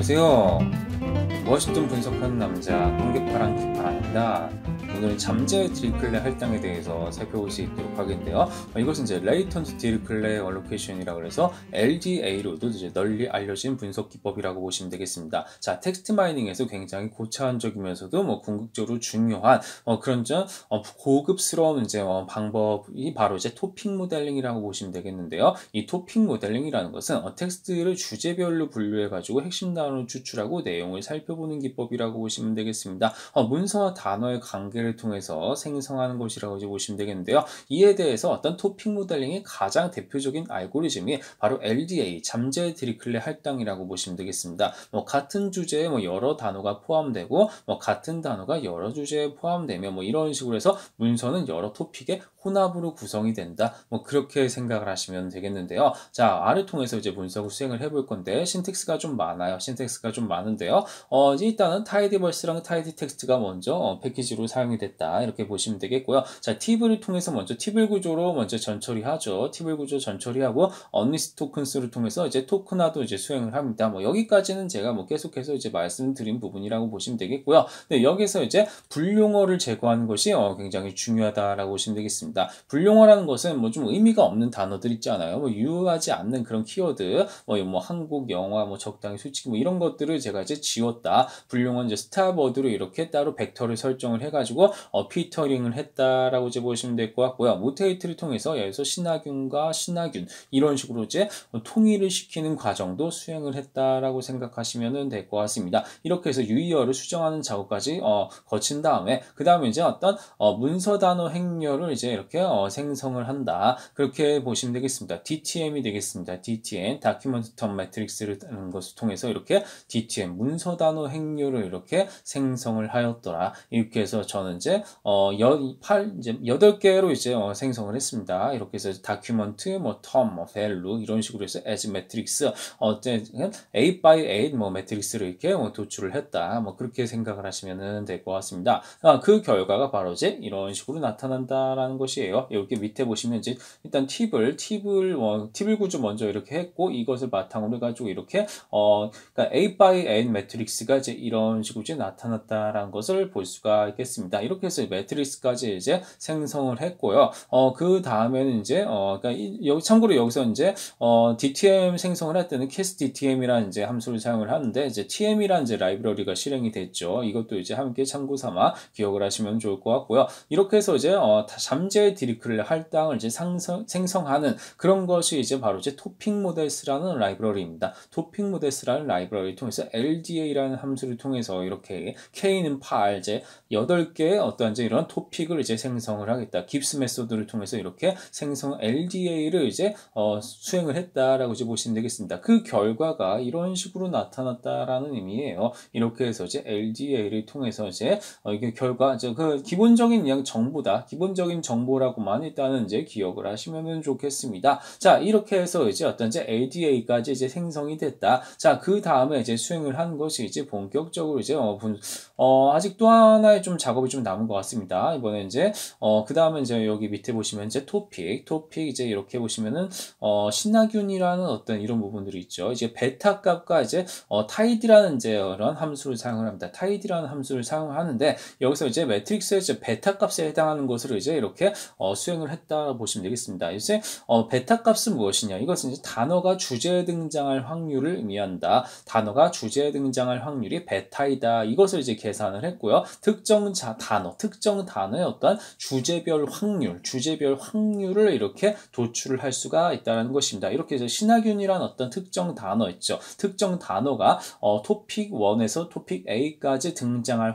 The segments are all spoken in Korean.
안녕하세요. 멋있든 분석하는 남자 홍계파랑 기파랑입니다. 오늘 잠재 디리클레 할당에 대해서 살펴볼 수 있도록 하겠는데요. 이것은 이제 레이턴트 디리클레 얼로케이션이라고 해서 LDA로도 이제 널리 알려진 분석 기법이라고 보시면 되겠습니다. 자, 텍스트 마이닝에서 굉장히 고차원적이면서도 궁극적으로 중요한 그런 좀 고급스러운 이제 방법이 바로 이제 토픽 모델링이라고 보시면 되겠는데요. 이 토픽 모델링이라는 것은 텍스트를 주제별로 분류해 가지고 핵심 단어를 추출하고 내용을 살펴보는 기법이라고 보시면 되겠습니다. 문서와 단어의 관계를 통해서 생성하는 것이라고 이제 보시면 되겠는데요. 이에 대해서 어떤 토픽 모델링의 가장 대표적인 알고리즘이 바로 LDA, 잠재 디리클레 할당이라고 보시면 되겠습니다. 같은 주제에 여러 단어가 포함되고 같은 단어가 여러 주제에 포함되면 이런 식으로 해서 문서는 여러 토픽의 혼합으로 구성이 된다. 그렇게 생각을 하시면 되겠는데요. 자, R을 통해서 이제 분석을 수행을 해볼 건데 신텍스가 좀 많아요. 신텍스가 좀 많은데요. 일단은 tidyverse랑 tidytext가 먼저 패키지로 사용이 됐다. 이렇게 보시면 되겠고요. 자, 팁을 통해서 먼저 팁을 구조로 먼저 전처리하죠. 팁을 구조 전처리하고 unlist tokens를 통해서 이제 토큰화도 이제 수행을 합니다. 여기까지는 제가 계속해서 이제 말씀드린 부분이라고 보시면 되겠고요. 네, 여기서 이제 불용어를 제거하는 것이 굉장히 중요하다라고 보시면 되겠습니다. 불용어라는 것은 좀 의미가 없는 단어들 있잖아요. 유효하지 않는 그런 키워드, 한국, 영화, 적당히, 솔직히 이런 것들을 제가 이제 지웠다. 불용어는 이제 스타워드로 이렇게 따로 벡터를 설정을 해가지고 피터링을 했다라고 이제 보시면 될 것 같고요. 모테이트를 통해서 여기서 신하균과 신하균 이런 식으로 이제 통일을 시키는 과정도 수행을 했다라고 생각하시면 될 것 같습니다. 이렇게 해서 유의어를 수정하는 작업까지 거친 다음에 그 다음에 이제 어떤 문서 단어 행렬을 이제 이렇게 생성을 한다. 그렇게 보시면 되겠습니다. DTM이 되겠습니다. DTM, Document Term Matrix를 하는 것을 통해서 이렇게 DTM, 문서 단어 행렬을 이렇게 생성을 하였더라. 이렇게 해서 저는 이제 8개로 이제 생성을 했습니다. 이렇게 해서 Document, Term, Value 이런 식으로 해서 as Matrix, 어쨌든 8 by 8 매트릭스를 이렇게 도출을 했다. 그렇게 생각을 하시면 될 것 같습니다. 그 결과가 바로 이제 이런 식으로 나타난다라는 것이에요. 이렇게 밑에 보시면 이제 일단 팁을 구조 먼저 이렇게 했고 이것을 바탕으로 해가지고 이렇게 그러니까 8 by 8 매트릭스가 이제 이런 식으로 이제 나타났다라는 것을 볼 수가 있겠습니다. 이렇게 해서 매트릭스까지 이제 생성을 했고요. 그 다음에는 이제 그러니까 참고로 여기서 이제 DTM 생성을 할 때는 casDTM이라는 이제 함수를 사용을 하는데 이제 TM이라는 이제 라이브러리가 실행이 됐죠. 이것도 이제 함께 참고 삼아 기억을 하시면 좋을 것 같고요. 이렇게 해서 이제 잠재 디리클레 할당을 이제 생성하는 그런 것이 이제 바로 이제 토픽 모델스라는 라이브러리입니다. 토픽 모델스라는 라이브러리를 통해서 LDA라는 함수를 통해서 이렇게 K는 8, 이제 8개의 어떤 이제 이런 토픽을 이제 생성을 하겠다. 깁스 메소드를 통해서 이렇게 LDA를 이제 수행을 했다라고 이제 보시면 되겠습니다. 그 결과가 이런 식으로 나타났다라는 의미예요. 이렇게 해서 이제 LDA를 통해서 이제 이게 결과 그 기본적인 그냥 정보다. 기본적인 정보라고만 일단은 이제 기억을 하시면 좋겠습니다. 자, 이렇게 해서 이제 어떤 이제 LDA까지 이제 생성이 됐다. 자, 그 다음에 이제 수행을 한 것이 이제 본격적으로 이제 아직 또 하나의 좀 작업이 좀 남은 것 같습니다. 이번에 이제 그 다음에 이제 여기 밑에 보시면 이제 토픽 이제 이렇게 보시면은 신하균이라는 어떤 이런 부분들이 있죠. 이제 베타 값과 이제 tidy라는 이제 이런 함수를 사용을 합니다. tidy라는 함수를 사용하는데 여기서 이제 매트릭스의 이제 베타 값에 해당하는 것을 이제 이렇게 수행을 했다 보시면 되겠습니다. 이제 베타 값은 무엇이냐? 이것은 이제 단어가 주제에 등장할 확률을 의미한다. 단어가 주제에 등장할 확률이 베타이다. 이것을 이제 계산을 했고요. 특정 단어의 어떤 주제별 확률을 이렇게 도출을 할 수가 있다는 것입니다. 이렇게 해서 신하균이란 어떤 특정 단어 있죠. 특정 단어가 토픽 1에서 토픽 A까지 등장할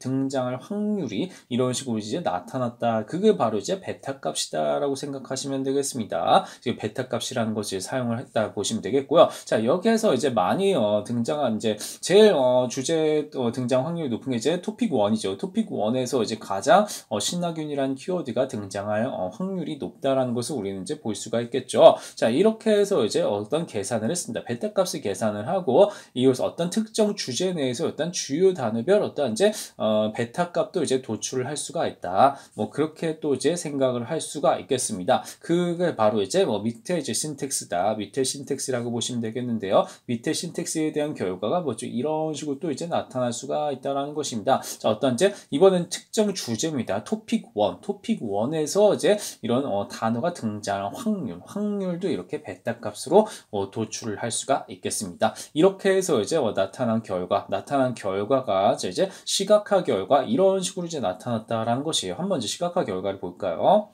확률이 이런 식으로 이제 나타났다. 그게 바로 이제 베타 값이다라고 생각하시면 되겠습니다. 지금 베타 값이라는 것을 사용을 했다 보시면 되겠고요. 자, 여기에서 이제 많이 등장한 이제 제일 주제 등장 확률이 높은 게 이제 토픽 1이죠. 토픽 1에 원에서 이제 가장 신하균이라는 키워드가 등장할 확률이 높다라는 것을 우리는 이제 볼 수가 있겠죠. 자, 이렇게 해서 이제 어떤 계산을 했습니다. 베타 값을 계산을 하고 이것을 어떤 특정 주제 내에서 어떤 주요 단어별 어떤 이제 베타 값도 이제 도출을 할 수가 있다. 뭐 그렇게 또 이제 생각을 할 수가 있겠습니다. 그게 바로 이제 밑에 이제 신텍스다. 밑에 신텍스라고 보시면 되겠는데요. 밑에 신텍스에 대한 결과가 뭐죠? 이런 식으로 또 이제 나타날 수가 있다라는 것입니다. 자, 어떤 이제 이번엔 특정 주제입니다. 토픽 1에서 이제 이런 단어가 등장할 확률도 이렇게 베타 값으로 도출을 할 수가 있겠습니다. 이렇게 해서 이제 나타난 결과가 이제 시각화 결과 이런 식으로 이제 나타났다라는 것이에요. 한번 이제 시각화 결과를 볼까요?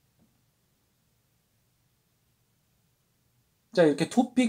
자, 이렇게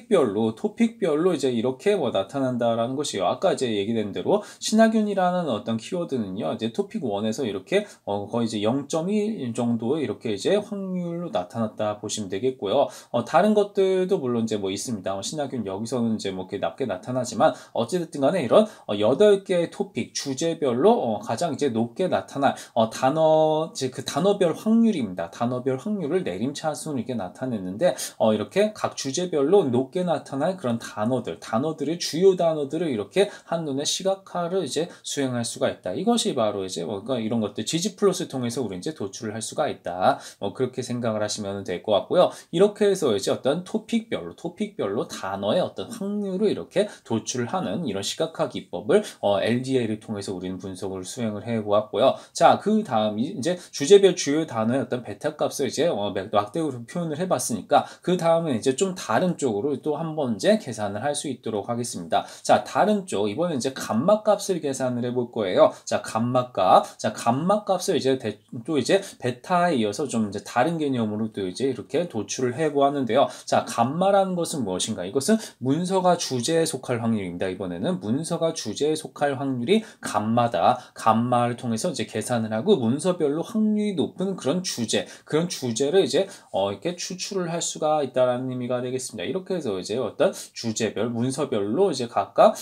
토픽별로 이제 이렇게 나타난다라는 것이에요. 아까 이제 얘기된 대로 신하균이라는 어떤 키워드는요, 이제 토픽 1에서 이렇게 거의 이제 0.1 정도 이렇게 이제 확률로 나타났다 보시면 되겠고요. 다른 것들도 물론 이제 있습니다. 신하균 여기서는 이제 이렇게 낮게 나타나지만 어찌됐든 간에 이런 8개의 토픽 주제별로 가장 이제 높게 나타날 이제 그 단어별 확률입니다. 단어별 확률을 내림차순으로 이렇게 나타냈는데 이렇게 각 주제별로 높게 나타날 그런 단어들의 주요 단어들을 이렇게 한눈에 시각화를 이제 수행할 수가 있다. 이것이 바로 이제 이런 것들 지지플롯을 통해서 우리 이제 도출을 할 수가 있다. 그렇게 생각을 하시면 될 것 같고요. 이렇게 해서 이제 어떤 토픽별로 단어의 어떤 확률을 이렇게 도출을 하는 이런 시각화 기법을 LDA를 통해서 우리는 분석을 수행을 해 보았고요. 자, 그 다음이 이제 주제별 주요 단어의 어떤 베타 값을 이제 막대으로 표현을 해 봤으니까 그 다음은 이제 좀 다른 쪽으로 또 한번 이제 계산을 할 수 있도록 하겠습니다. 자, 다른 쪽 이번엔 이제 감마 값을 계산을 해볼 거예요. 자, 감마 값을 이제 또 이제 베타에 이어서 좀 이제 다른 개념으로 또 이제 이렇게 도출을 해 보았는데요. 자, 감마라는 것은 무엇인가? 이것은 문서가 주제에 속할 확률입니다. 이번에는 문서가 주제에 속할 확률이 감마다. 감마를 통해서 이제 계산을 하고 문서별로 확률이 높은 그런 주제를 이제 이렇게 추출을 할 수가 있다라는 의미가 되겠습니다. 이렇게 해서 이제 어떤 주제별, 문서별로 이제 각각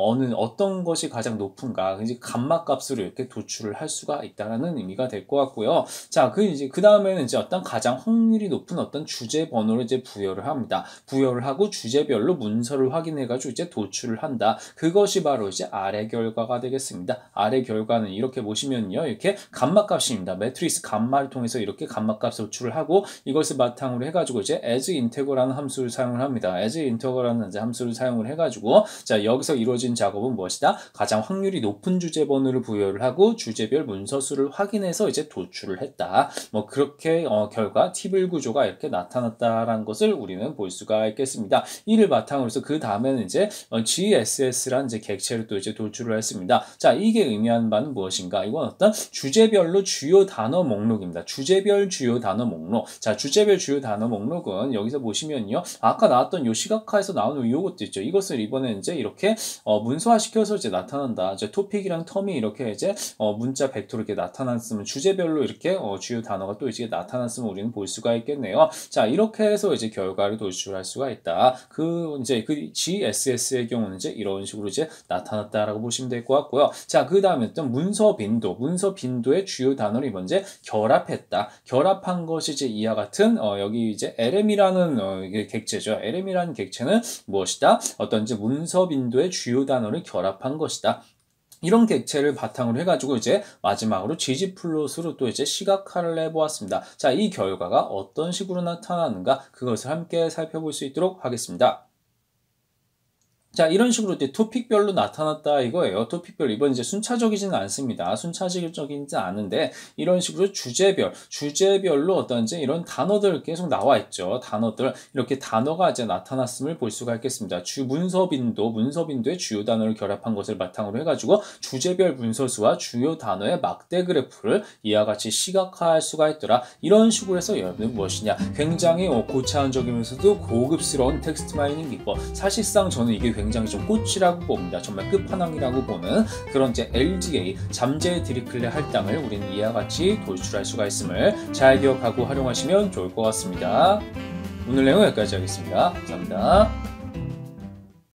어떤 것이 가장 높은가, 이제 감마 값으로 이렇게 도출을 할 수가 있다라는 의미가 될 것 같고요. 자, 그 다음에는 이제 어떤 가장 확률이 높은 어떤 주제 번호를 이제 부여를 합니다. 부여를 하고 주제별로 문서를 확인해가지고 이제 도출을 한다. 그것이 바로 이제 아래 결과가 되겠습니다. 아래 결과는 이렇게 보시면요, 이렇게 감마 값입니다. 매트릭스 감마를 통해서 이렇게 감마 값을 도출을 하고 이것을 바탕으로 해가지고 이제 as integer라는 함수를 사용을 합니다. as integer라는 함수를 사용을 해가지고 자, 여기서 이루어진 작업은 무엇이다? 가장 확률이 높은 주제 번호를 부여를 하고 주제별 문서 수를 확인해서 이제 도출을 했다. 그렇게 결과 티블 구조가 이렇게 나타났다라는 것을 우리는 볼 수가 있겠습니다. 이를 바탕으로 해서 그 다음에는 이제 GSS라는 이제 객체를 또 이제 도출을 했습니다. 자, 이게 의미하는 바는 무엇인가? 이건 어떤 주제별로 주요 단어 목록입니다. 주제별 주요 단어 목록. 자, 주제별 주요 단어 목록은 여기서 보시면요, 아까 나왔던 요 시각화에서 나오는 요것도 있죠. 이것을 이번에 이제 이렇게 문서화 시켜서 이제 나타난다. 이제 토픽이랑 텀이 이렇게 이제 문자 벡터로 이렇게 나타났으면 주제별로 이렇게 주요 단어가 또 이제 나타났으면 우리는 볼 수가 있겠네요. 자, 이렇게 해서 이제 결과를 도출할 수가 있다. 그 GSS의 경우는 이제 이런 식으로 이제 나타났다라고 보시면 될 것 같고요. 자, 그 다음에 또 문서 빈도의 주요 단어를 이번 이제 결합했다. 결합한 것이 이제 이와 같은 여기 이제 LM이라는 이게 객체죠. LM이라는 객체는 무엇이다? 어떤 이제 문서 빈도의 주요 단어를 결합한 것이다. 이런 객체를 바탕으로 해가지고 이제 마지막으로 gg플롯으로 또 이제 시각화를 해보았습니다. 자, 이 결과가 어떤 식으로 나타나는가 그것을 함께 살펴볼 수 있도록 하겠습니다. 자, 이런 식으로 이제 토픽별로 나타났다 이거예요. 토픽별 이번 이제 순차적이지는 않습니다. 순차적이지는 않은데 이런 식으로 주제별로 어떤 이제 이런 단어들 계속 나와 있죠. 단어들 이렇게 단어가 이제 나타났음을 볼 수가 있겠습니다. 문서빈도의 주요 단어를 결합한 것을 바탕으로 해가지고 주제별 문서수와 주요 단어의 막대 그래프를 이와 같이 시각화할 수가 있더라. 이런 식으로 해서 여러분은 무엇이냐? 굉장히 고차원적이면서도 고급스러운 텍스트 마이닝 기법. 사실상 저는 이게 굉장히 좀 꽃이라고 봅니다. 정말 끝판왕이라고 보는 그런 이제 LDA 잠재 디리클레 할당을 우리는 이와 같이 도출할 수가 있음을 잘 기억하고 활용하시면 좋을 것 같습니다. 오늘 내용 여기까지 하겠습니다. 감사합니다.